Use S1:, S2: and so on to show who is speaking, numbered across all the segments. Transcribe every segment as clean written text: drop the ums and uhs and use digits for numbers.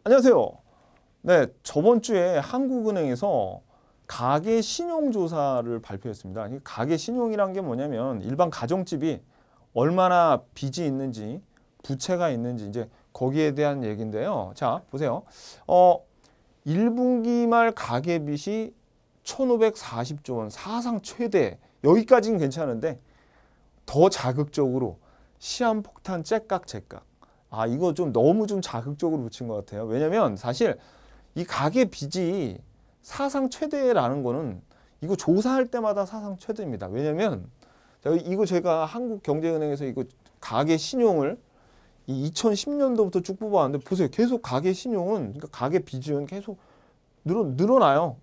S1: 안녕하세요. 네, 저번 주에 한국은행에서 가계 신용조사를 발표했습니다. 이 가계 신용이란 게 뭐냐면 일반 가정집이 얼마나 빚이 있는지, 부채가 있는지 이제 거기에 대한 얘기인데요. 자, 보세요. 1분기 말 가계 빚이 1,540조 원, 사상 최대. 여기까지는 괜찮은데 더 자극적으로 시한폭탄 째깍째깍. 이거 좀 너무 좀 자극적으로 붙인 것 같아요. 왜냐면 사실 이 가계 빚이 사상 최대라는 거는 이거 조사할 때마다 사상 최대입니다. 왜냐면 이거 제가 한국경제은행에서 이거 가계 신용을 이 2010년도부터 쭉 뽑아왔는데 보세요. 계속 가계 신용은 그러니까 가계 빚은 계속 늘어나요.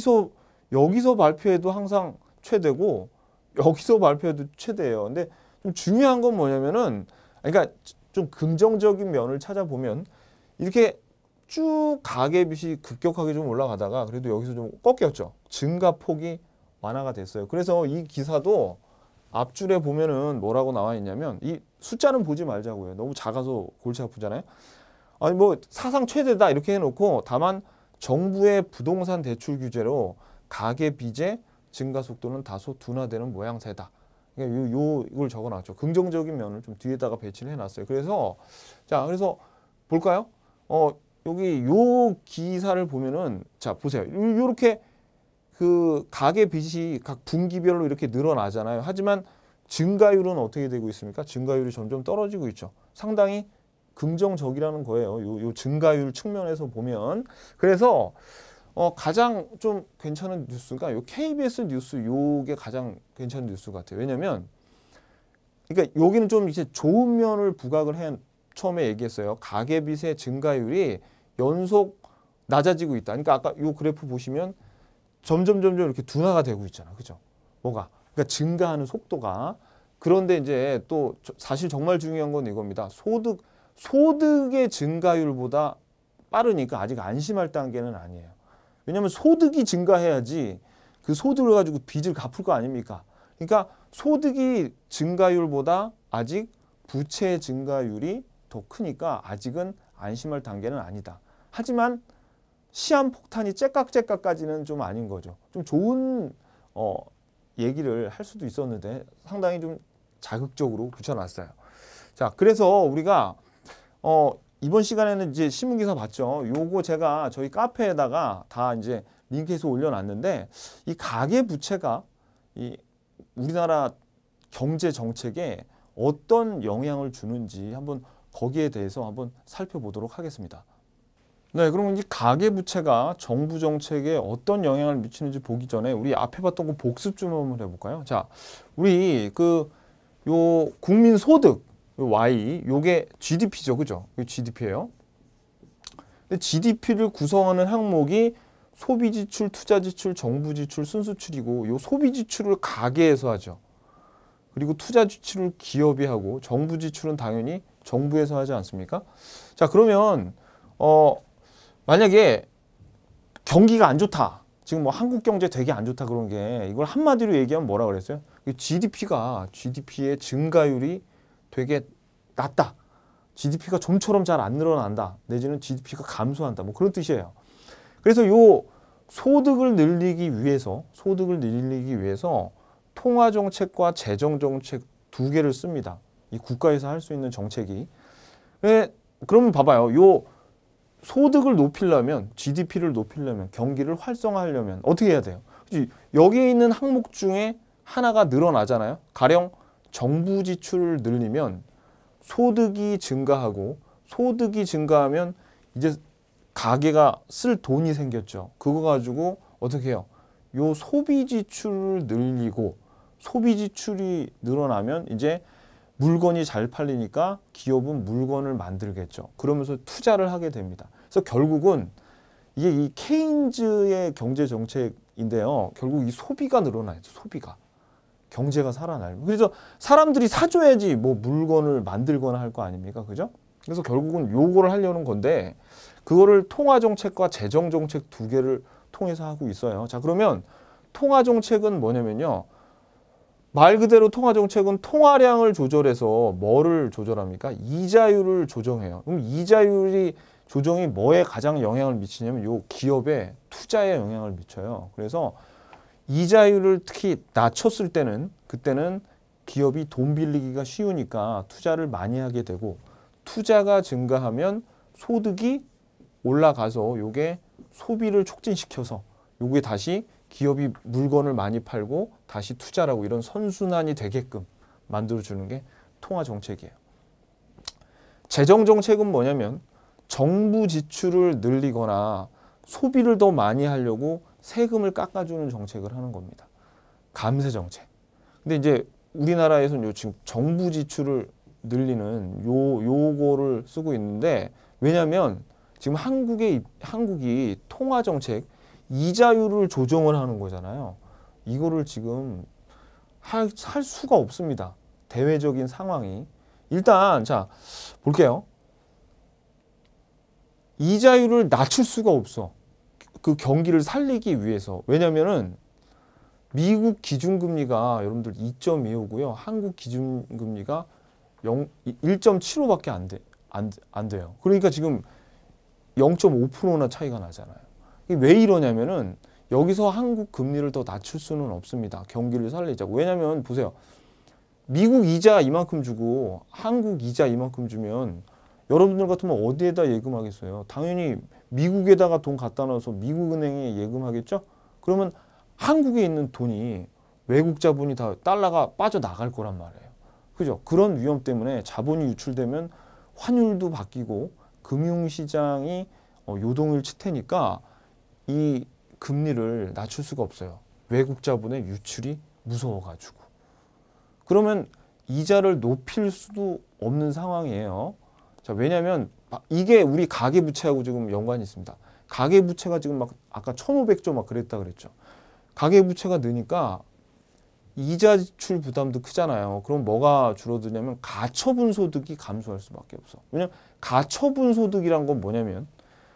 S1: 여기서 발표해도 항상 최대고 여기서 발표해도 최대예요. 근데 좀 중요한 건 뭐냐면은 그러니까 좀 긍정적인 면을 찾아보면 이렇게 쭉 가계빚이 급격하게 좀 올라가다가 그래도 여기서 좀 꺾였죠. 증가폭이 완화가 됐어요. 그래서 이 기사도 앞줄에 보면은 뭐라고 나와 있냐면 이 숫자는 보지 말자고요. 너무 작아서 골치 아프잖아요. 아니 뭐 사상 최대다 이렇게 해놓고 다만 정부의 부동산 대출 규제로 가계빚의 증가 속도는 다소 둔화되는 모양새다. 이걸 적어놨죠. 긍정적인 면을 좀 뒤에다가 배치를 해놨어요. 그래서 그래서 볼까요? 여기 요 기사를 보면은 자 보세요. 요렇게 그 가계 빚이 각 분기별로 이렇게 늘어나잖아요. 하지만 증가율은 어떻게 되고 있습니까? 증가율이 점점 떨어지고 있죠. 상당히 긍정적이라는 거예요. 요 증가율 측면에서 보면. 그래서 가장 좀 괜찮은 뉴스가 요 KBS 뉴스 요게 가장 괜찮은 뉴스 같아요. 왜냐면 그러니까 여기는 좀 이제 좋은 면을 부각을 해 처음에 얘기했어요. 가계빚의 증가율이 연속 낮아지고 있다. 그러니까 아까 요 그래프 보시면 점점 이렇게 둔화가 되고 있잖아. 그죠? 뭐가? 그러니까 증가하는 속도가. 그런데 이제 또 사실 정말 중요한 건 이겁니다. 소득의 증가율보다 빠르니까 아직 안심할 단계는 아니에요. 왜냐하면 소득이 증가해야지 그 소득을 가지고 빚을 갚을 거 아닙니까? 그러니까 소득이 증가율보다 아직 부채 증가율이 더 크니까 아직은 안심할 단계는 아니다. 하지만 시한폭탄이 째깍째깍까지는 좀 아닌 거죠. 좀 좋은 얘기를 할 수도 있었는데 상당히 좀 자극적으로 붙여놨어요. 자, 그래서 우리가 이번 시간에는 이제 신문기사 봤죠. 요거 제가 저희 카페에다가 다 이제 링크해서 올려놨는데 이 가계부채가 이 우리나라 경제 정책에 어떤 영향을 주는지 한번 거기에 대해서 한번 살펴보도록 하겠습니다. 네, 그러면 이 가계부채가 정부 정책에 어떤 영향을 미치는지 보기 전에 우리 앞에 봤던 거 복습 좀 한번 해볼까요? 자, 우리 요 국민소득 Y, 요게 GDP죠. 그죠? 이게 GDP예요. 근데 GDP를 구성하는 항목이 소비지출, 투자지출, 정부지출, 순수출이고 요 소비지출을 가계에서 하죠. 그리고 투자지출을 기업이 하고 정부지출은 당연히 정부에서 하지 않습니까? 자, 그러면 만약에 경기가 안 좋다. 지금 뭐 한국 경제 되게 안 좋다 그런 게 이걸 한마디로 얘기하면 뭐라 그랬어요? GDP의 증가율이 되게 낮다. GDP가 좀처럼 잘 안 늘어난다. 내지는 GDP가 감소한다. 뭐 그런 뜻이에요. 그래서 요 소득을 늘리기 위해서 통화정책과 재정정책 두 개를 씁니다. 이 국가에서 할 수 있는 정책이. 그러면 봐봐요. 요 소득을 높이려면 GDP를 높이려면 경기를 활성화하려면 어떻게 해야 돼요? 여기에 있는 항목 중에 하나가 늘어나잖아요. 가령 정부 지출을 늘리면 소득이 증가하고 소득이 증가하면 이제 가계가 쓸 돈이 생겼죠. 그거 가지고 어떻게 해요? 요 소비 지출을 늘리고 소비 지출이 늘어나면 이제 물건이 잘 팔리니까 기업은 물건을 만들겠죠. 그러면서 투자를 하게 됩니다. 그래서 결국은 이게 이 케인즈의 경제 정책인데요. 결국 이 소비가 늘어나요. 소비가. 경제가 살아나요. 그래서 사람들이 사줘야지 뭐 물건을 만들거나 할 거 아닙니까? 그죠? 그래서 결국은 요거를 하려는 건데 그거를 통화정책과 재정정책 두 개를 통해서 하고 있어요. 자, 그러면 통화정책은 뭐냐면요. 말 그대로 통화정책은 통화량을 조절해서 뭐를 조절합니까? 이자율을 조정해요. 그럼 이자율이 조정이 뭐에 가장 영향을 미치냐면 요 기업의 투자에 영향을 미쳐요. 그래서 이자율을 특히 낮췄을 때는 그때는 기업이 돈 빌리기가 쉬우니까 투자를 많이 하게 되고 투자가 증가하면 소득이 올라가서 요게 소비를 촉진시켜서 요게 다시 기업이 물건을 많이 팔고 다시 투자를 하고 이런 선순환이 되게끔 만들어주는 게 통화정책이에요. 재정정책은 뭐냐면 정부 지출을 늘리거나 소비를 더 많이 하려고 세금을 깎아주는 정책을 하는 겁니다. 감세정책. 근데 이제 우리나라에서는 지금 정부 지출을 늘리는 요거를 쓰고 있는데 왜냐하면 지금 한국이 통화정책 이자율을 조정을 하는 거잖아요. 이거를 지금 할 수가 없습니다. 대외적인 상황이. 일단 자 볼게요. 이자율을 낮출 수가 없어. 그 경기를 살리기 위해서. 왜냐면은 미국 기준금리가 여러분들 2.25고요. 한국 기준금리가 1.75밖에 안 돼요. 그러니까 지금 0.5%나 차이가 나잖아요. 이게 왜 이러냐면은 여기서 한국 금리를 더 낮출 수는 없습니다. 경기를 살리자고. 왜냐면 보세요. 미국 이자 이만큼 주고 한국 이자 이만큼 주면 여러분들 같으면 어디에다 예금하겠어요? 당연히 미국에다가 돈 갖다 놔서 미국 은행에 예금하겠죠? 그러면 한국에 있는 돈이 외국 자본이 다 달러가 빠져나갈 거란 말이에요. 그죠? 그런 위험 때문에 자본이 유출되면 환율도 바뀌고 금융시장이 요동을 칠 테니까 이 금리를 낮출 수가 없어요. 외국 자본의 유출이 무서워가지고. 그러면 이자를 높일 수도 없는 상황이에요. 자, 왜냐하면 이게 우리 가계부채하고 지금 연관이 있습니다. 가계부채가 지금 막 아까 1,500조 막 그랬다 그랬죠. 가계부채가 느니까 이자 지출 부담도 크잖아요. 그럼 뭐가 줄어드냐면 가처분 소득이 감소할 수밖에 없어. 왜냐면 가처분 소득이란 건 뭐냐면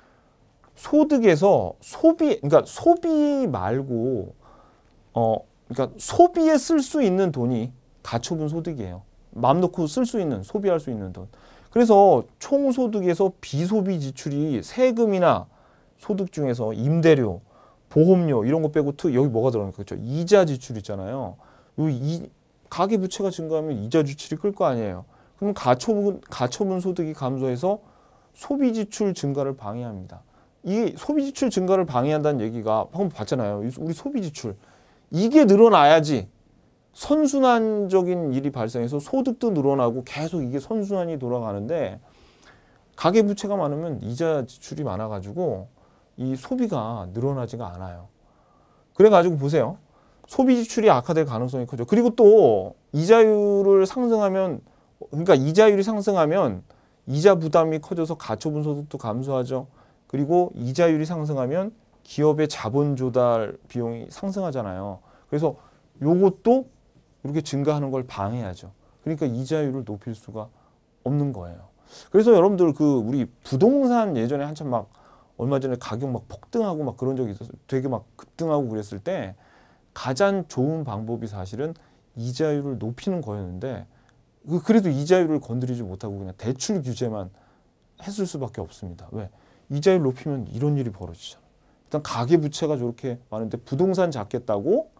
S1: 소득에서 그러니까 소비 말고 그러니까 소비에 쓸 수 있는 돈이 가처분 소득이에요. 마음 놓고 쓸 수 있는, 소비할 수 있는 돈. 그래서 총소득에서 비소비 지출이 세금이나 소득 중에서 임대료, 보험료 이런 거 빼고 여기 뭐가 들어가니까 그렇죠? 이자 지출 있잖아요. 가계부채가 증가하면 이자 지출이 끌 거 아니에요. 그럼 가처분 소득이 감소해서 소비 지출 증가를 방해합니다. 이 소비 지출 증가를 방해한다는 얘기가 방금 봤잖아요. 우리 소비 지출 이게 늘어나야지 선순환적인 일이 발생해서 소득도 늘어나고 계속 이게 선순환이 돌아가는데 가계부채가 많으면 이자 지출이 많아가지고 이 소비가 늘어나지가 않아요. 그래가지고 보세요. 소비 지출이 악화될 가능성이 크죠. 그리고 또 이자율을 상승하면 그러니까 이자율이 상승하면 이자 부담이 커져서 가처분 소득도 감소하죠. 그리고 이자율이 상승하면 기업의 자본 조달 비용이 상승하잖아요. 그래서 요것도 이렇게 증가하는 걸 방해하죠. 그러니까 이자율을 높일 수가 없는 거예요. 그래서 여러분들 우리 부동산 예전에 한참 막 얼마 전에 가격 막 폭등하고 막 그런 적이 있었어요. 되게 막 급등하고 그랬을 때 가장 좋은 방법이 사실은 이자율을 높이는 거였는데 그래도 이자율을 건드리지 못하고 그냥 대출 규제만 했을 수밖에 없습니다. 왜? 이자율 높이면 이런 일이 벌어지잖아요. 일단 가계부채가 저렇게 많은데 부동산 잡겠다고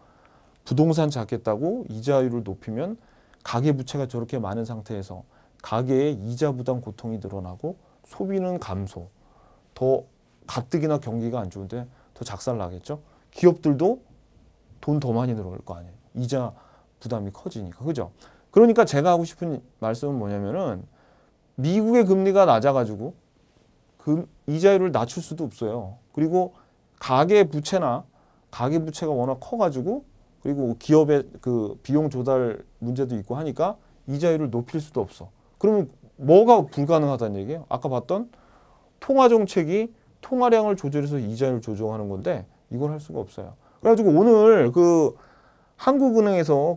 S1: 이자율을 높이면 가계부채가 저렇게 많은 상태에서 가계의 이자 부담 고통이 늘어나고 소비는 감소, 더 가뜩이나 경기가 안 좋은데 더 작살나겠죠. 기업들도 돈 더 많이 들어갈 거 아니에요. 이자 부담이 커지니까. 그죠? 그러니까 제가 하고 싶은 말씀은 뭐냐면은 미국의 금리가 낮아가지고 이자율을 낮출 수도 없어요. 그리고 가계부채가 워낙 커가지고 그리고 기업의 비용 조달 문제도 있고 하니까 이자율을 높일 수도 없어. 그러면 뭐가 불가능하다는 얘기예요? 아까 봤던 통화정책이 통화량을 조절해서 이자율을 조정하는 건데 이걸 할 수가 없어요. 그래가지고 오늘 한국은행에서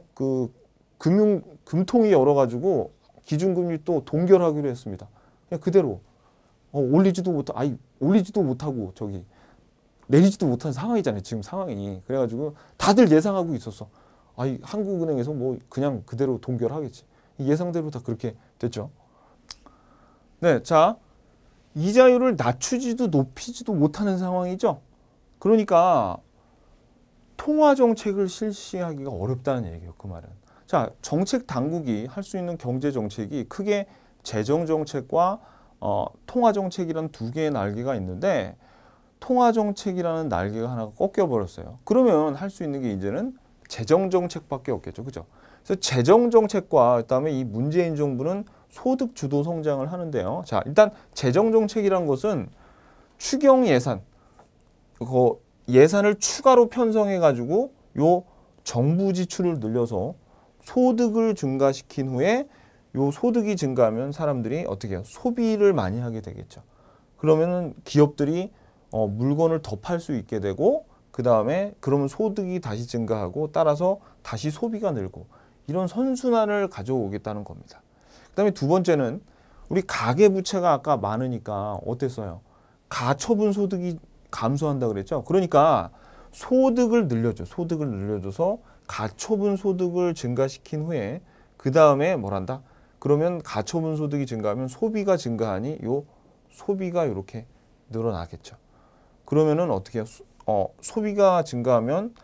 S1: 금통위 열어가지고 기준금리 또 동결하기로 했습니다. 그냥 그대로 올리지도 못하고 내리지도 못한 상황이잖아요. 지금 상황이. 그래가지고 다들 예상하고 있었어. 한국은행에서 뭐 그냥 그대로 동결하겠지. 예상대로 다 그렇게 됐죠. 네, 자 이자율을 낮추지도 높이지도 못하는 상황이죠. 그러니까 통화 정책을 실시하기가 어렵다는 얘기예요. 그 말은. 자, 정책 당국이 할 수 있는 경제 정책이 크게 재정 정책과 통화 정책이라는 두 개의 날개가 있는데 통화 정책이라는 날개가 하나가 꺾여 버렸어요. 그러면 할 수 있는 게 이제는 재정 정책밖에 없겠죠. 그죠? 그래서 재정 정책과 그다음에 이 문재인 정부는 소득 주도 성장을 하는데요. 자, 일단 재정 정책이라는 것은 추경 예산, 그 예산을 추가로 편성해 가지고 요 정부 지출을 늘려서 소득을 증가시킨 후에 요 소득이 증가하면 사람들이 어떻게 해요? 소비를 많이 하게 되겠죠. 그러면은 기업들이 물건을 더 팔 수 있게 되고 그 다음에 그러면 소득이 다시 증가하고 따라서 다시 소비가 늘고 이런 선순환을 가져오겠다는 겁니다. 그 다음에 두 번째는 우리 가계부채가 아까 많으니까 어땠어요? 가처분 소득이 감소한다 그랬죠. 그러니까 소득을 늘려줘. 소득을 늘려줘서 가처분 소득을 증가시킨 후에 그 다음에 뭐란다? 그러면 가처분 소득이 증가하면 소비가 증가하니 요 소비가 이렇게 늘어나겠죠. 그러면은 어떻게 해요? 소비가 증가하면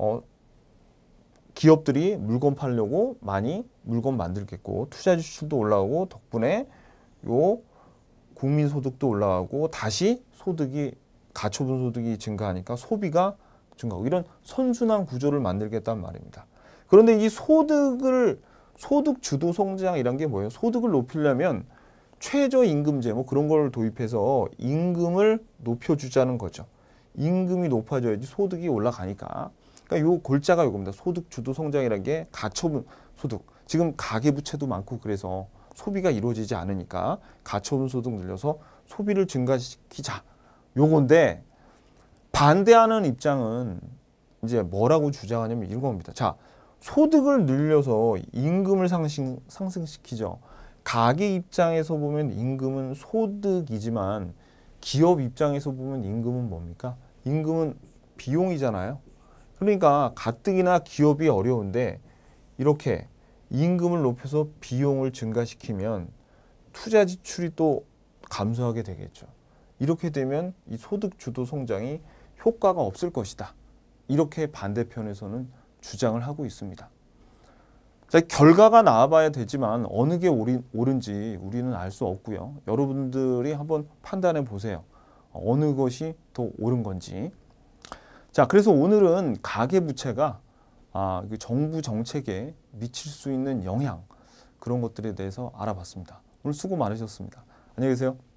S1: 기업들이 물건 팔려고 많이 물건 만들겠고 투자 지출도 올라오고 덕분에 요 국민 소득도 올라가고 다시 소득이 가처분 소득이 증가하니까 소비가 증가하고 이런 선순환 구조를 만들겠다는 말입니다. 그런데 이 소득 주도 성장 이란 게 뭐예요? 소득을 높이려면 최저임금제 뭐 그런 걸 도입해서 임금을 높여주자는 거죠. 임금이 높아져야지 소득이 올라가니까. 그러니까 요 골자가 요겁니다. 소득 주도 성장이라는 게 가처분 소득. 지금 가계부채도 많고 그래서 소비가 이루어지지 않으니까 가처분 소득 늘려서 소비를 증가시키자. 요건데 반대하는 입장은 이제 뭐라고 주장하냐면 이런 겁니다. 자, 소득을 늘려서 임금을 상승시키죠. 가계 입장에서 보면 임금은 소득이지만 기업 입장에서 보면 임금은 뭡니까? 임금은 비용이잖아요. 그러니까 가뜩이나 기업이 어려운데 이렇게 임금을 높여서 비용을 증가시키면 투자 지출이 또 감소하게 되겠죠. 이렇게 되면 이 소득 주도 성장이 효과가 없을 것이다. 이렇게 반대편에서는 주장을 하고 있습니다. 자, 결과가 나와봐야 되지만 어느 게 옳은지 우리는 알 수 없고요. 여러분들이 한번 판단해 보세요. 어느 것이 더 옳은 건지. 자, 그래서 오늘은 가계부채가 정부 정책에 미칠 수 있는 영향 그런 것들에 대해서 알아봤습니다. 오늘 수고 많으셨습니다. 안녕히 계세요.